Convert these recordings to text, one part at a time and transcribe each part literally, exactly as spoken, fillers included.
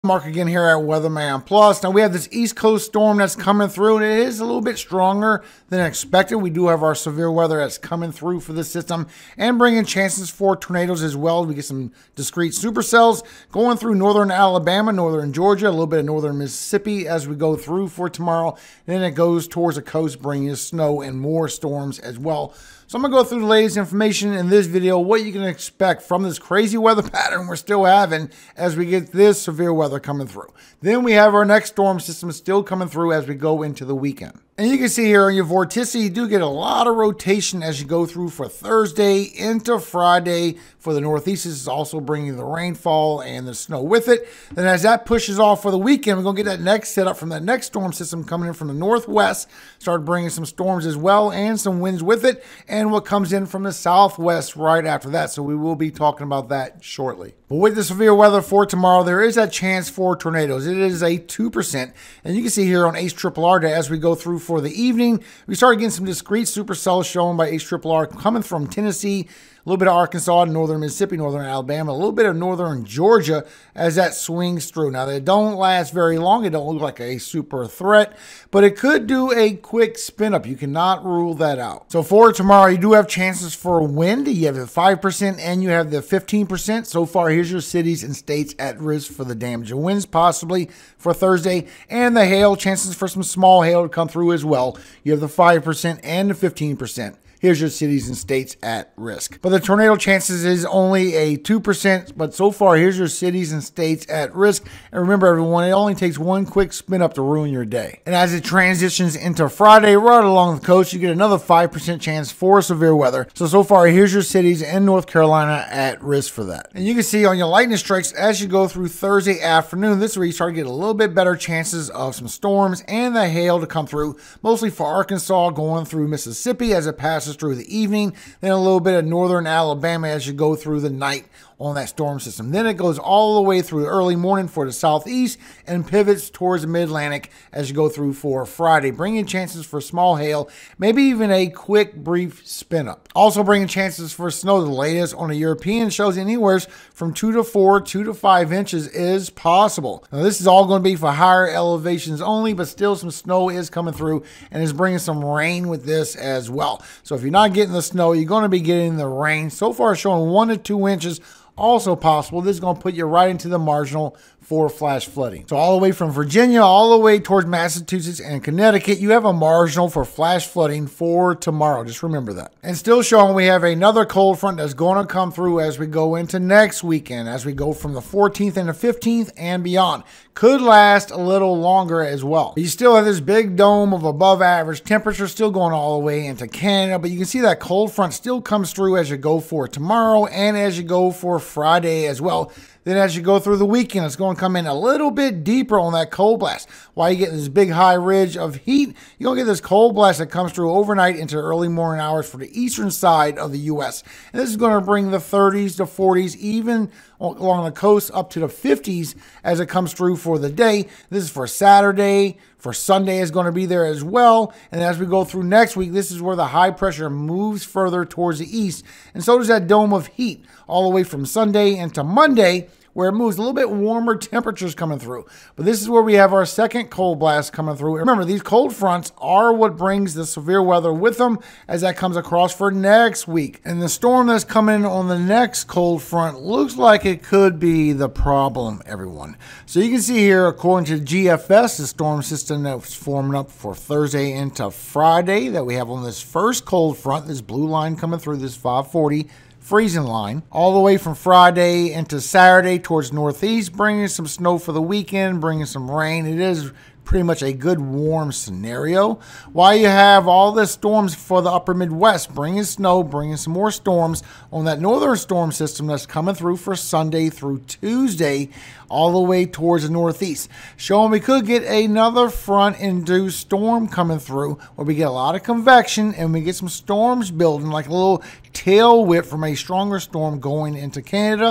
Mark again here at Weatherman Plus. Now we have this East Coast storm that's coming through, and it is a little bit stronger than expected. We do have our severe weather that's coming through for this system and bringing chances for tornadoes as well. We get some discrete supercells going through northern Alabama, northern Georgia, a little bit of northern Mississippi as we go through for tomorrow. And then it goes towards the coast, bringing snow and more storms as well. So I'm going to go through the latest information in this video, what you can expect from this crazy weather pattern we're still having as we get this severe weather coming through. Then we have our next storm system still coming through as we go into the weekend. And you can see here on your vorticity, you do get a lot of rotation as you go through for Thursday into Friday. For the Northeast, this is also bringing the rainfall and the snow with it. Then as that pushes off for the weekend, we're going to get that next setup from that next storm system coming in from the northwest. Start bringing some storms as well and some winds with it. And what comes in from the southwest right after that. So we will be talking about that shortly. But with the severe weather for tomorrow, there is a chance for tornadoes. It is a two percent. And you can see here on H R R R that as we go through for the evening, we start getting some discrete supercells shown by H R R R coming from Tennessee, a little bit of Arkansas, northern Mississippi, northern Alabama, a little bit of northern Georgia as that swings through. Now, they don't last very long. It don't look like a super threat, but it could do a quick spin up. You cannot rule that out. So for tomorrow, you do have chances for wind. You have the five percent and you have the fifteen percent. So far, here's your cities and states at risk for the damage of winds possibly for Thursday, and the hail, chances for some small hail to come through as well. You have the five percent and the fifteen percent. Here's your cities and states at risk. But the tornado chances is only a two percent, but so far, here's your cities and states at risk. And remember, everyone, it only takes one quick spin up to ruin your day. And as it transitions into Friday, right along the coast, you get another five percent chance for severe weather. So, so far, here's your cities in North Carolina at risk for that. And you can see on your lightning strikes, as you go through Thursday afternoon, this is where you start to get a little bit better chances of some storms and the hail to come through, mostly for Arkansas, going through Mississippi as it passes through the evening, then a little bit of northern Alabama as you go through the night on that storm system. Then it goes all the way through the early morning for the southeast and pivots towards the mid-Atlantic as you go through for Friday, bringing chances for small hail, maybe even a quick brief spin up. Also bringing chances for snow. The latest on the European shows anywhere from two to four, two to five inches is possible. Now this is all going to be for higher elevations only, but still some snow is coming through and is bringing some rain with this as well. So if you're not getting the snow, you're going to be getting the rain. So far showing one to two inches. Also possible. This is going to put you right into the marginal for flash flooding. So all the way from Virginia all the way towards Massachusetts and Connecticut, you have a marginal for flash flooding for tomorrow. Just remember that. And still showing we have another cold front that's going to come through as we go into next weekend, as we go from the fourteenth and the fifteenth and beyond. Could last a little longer as well. You still have this big dome of above average temperature still going all the way into Canada, but you can see that cold front still comes through as you go for tomorrow and as you go for Friday as well. Then as you go through the weekend, it's going to come in a little bit deeper on that cold blast. While you get this big high ridge of heat, you're going to get this cold blast that comes through overnight into early morning hours for the eastern side of the U S. And this is going to bring the thirties to forties, even along the coast up to the fifties as it comes through for the day. This is for Saturday. For Sunday is going to be there as well. And as we go through next week, this is where the high pressure moves further towards the east. And so does that dome of heat all the way from Sunday into Monday, where it moves a little bit warmer temperatures coming through. But this is where we have our second cold blast coming through. Remember, these cold fronts are what brings the severe weather with them as that comes across for next week. And the storm that's coming on the next cold front looks like it could be the problem, everyone. So you can see here, according to G F S, the storm system that's forming up for Thursday into Friday that we have on this first cold front, this blue line coming through, this five forty freezing line, all the way from Friday into Saturday towards northeast, bringing some snow for the weekend, bringing some rain. It is pretty much a good warm scenario. While you have all the storms for the upper Midwest, bringing snow, bringing some more storms on that northern storm system that's coming through for Sunday through Tuesday, all the way towards the northeast. Showing we could get another front-induced storm coming through where we get a lot of convection and we get some storms building, like a little tail whip from a stronger storm going into Canada.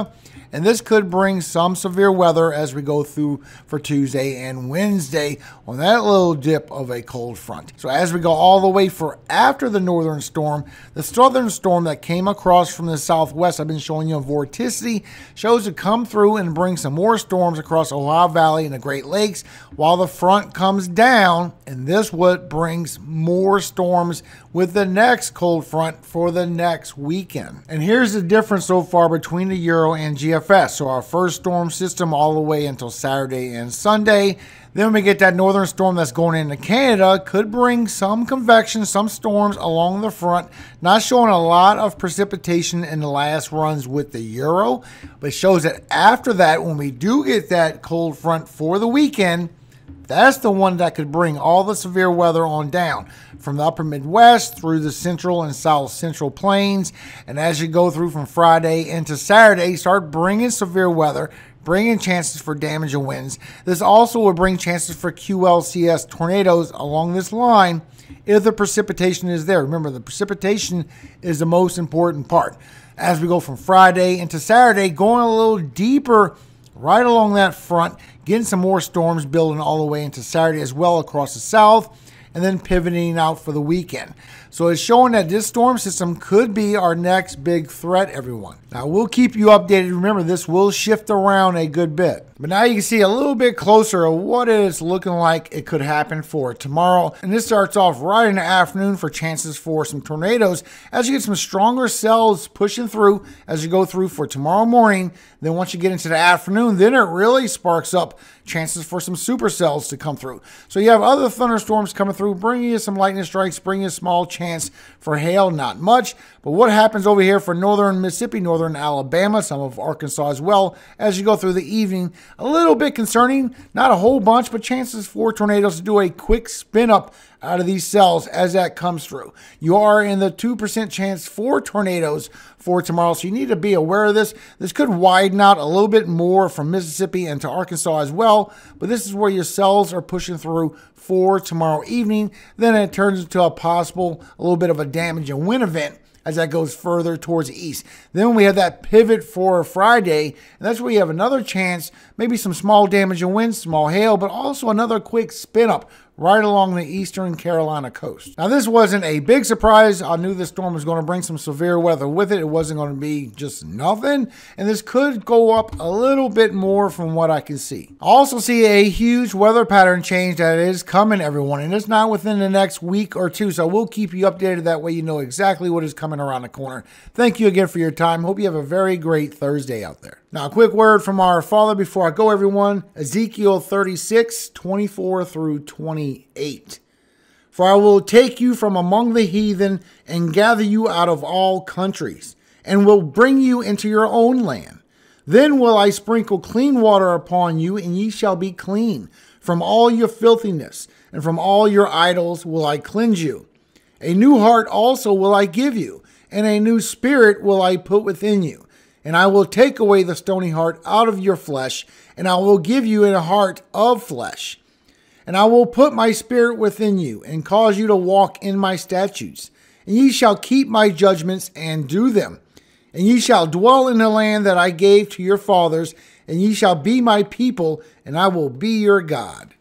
and this could bring some severe weather as we go through for Tuesday and Wednesday on that little dip of a cold front. So as we go all the way for after the northern storm, the southern storm that came across from the southwest, I've been showing you a vorticity, shows to come through and bring some more storms across Ohio Valley and the Great Lakes while the front comes down, and this what brings more storms with the next cold front for the next weekend. And here's the difference so far between the Euro and G F S. So our first storm system all the way until Saturday and Sunday. Then we get that northern storm that's going into Canada, could bring some convection, some storms along the front, not showing a lot of precipitation in the last runs with the Euro, but shows that after that, when we do get that cold front for the weekend, that's the one that could bring all the severe weather on down from the upper Midwest through the central and south central plains. And as you go through from Friday into Saturday, start bringing severe weather, bringing chances for damage and winds. This also will bring chances for Q L C S tornadoes along this line if the precipitation is there. Remember, the precipitation is the most important part. As we go from Friday into Saturday, going a little deeper right along that front, getting some more storms building all the way into Saturday as well across the south, and then pivoting out for the weekend. So it's showing that this storm system could be our next big threat, everyone. Now, we'll keep you updated. Remember, this will shift around a good bit. But now you can see a little bit closer of what it is looking like it could happen for tomorrow. And this starts off right in the afternoon for chances for some tornadoes as you get some stronger cells pushing through as you go through for tomorrow morning. Then once you get into the afternoon, then it really sparks up chances for some supercells to come through. So you have other thunderstorms coming through, bringing you some lightning strikes, bringing you a small chance for hail, not much. But what happens over here for northern Mississippi, northern Alabama, some of Arkansas as well, as you go through the evening, a little bit concerning, not a whole bunch, but chances for tornadoes to do a quick spin up out of these cells as that comes through. You are in the two percent chance for tornadoes for tomorrow, so you need to be aware of this. This could widen out a little bit more from Mississippi and to Arkansas as well, but this is where your cells are pushing through for tomorrow evening. Then it turns into a possible, a little bit of a damage and wind event as that goes further towards the east. Then we have that pivot for Friday, and that's where you have another chance, maybe some small damage and wind, small hail, but also another quick spin up right along the eastern Carolina coast. Now, this wasn't a big surprise. I knew this storm was going to bring some severe weather with it. It wasn't going to be just nothing, and this could go up a little bit more from what I can see. I also see a huge weather pattern change that is coming, everyone, and it's not within the next week or two, so we'll keep you updated. That way you know exactly what is coming around the corner. Thank you again for your time. Hope you have a very great Thursday out there. Now, a quick word from our Father before I go, everyone. Ezekiel thirty-six, twenty-four through twenty-eight. For I will take you from among the heathen and gather you out of all countries, and will bring you into your own land. Then will I sprinkle clean water upon you, and ye shall be clean. From all your filthiness and from all your idols will I cleanse you. A new heart also will I give you, and a new spirit will I put within you. And I will take away the stony heart out of your flesh, and I will give you a heart of flesh. And I will put my spirit within you, and cause you to walk in my statutes. And ye shall keep my judgments and do them. And ye shall dwell in the land that I gave to your fathers, and ye shall be my people, and I will be your God.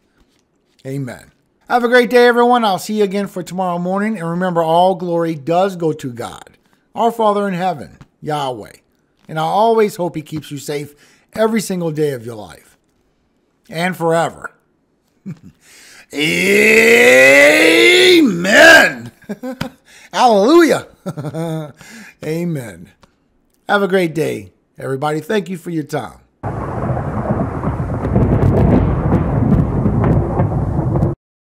Amen. Have a great day, everyone. I'll see you again for tomorrow morning. And remember, all glory does go to God, our Father in heaven, Yahweh. And I always hope he keeps you safe every single day of your life. And forever. Amen. Hallelujah. Amen. Have a great day, everybody. Thank you for your time.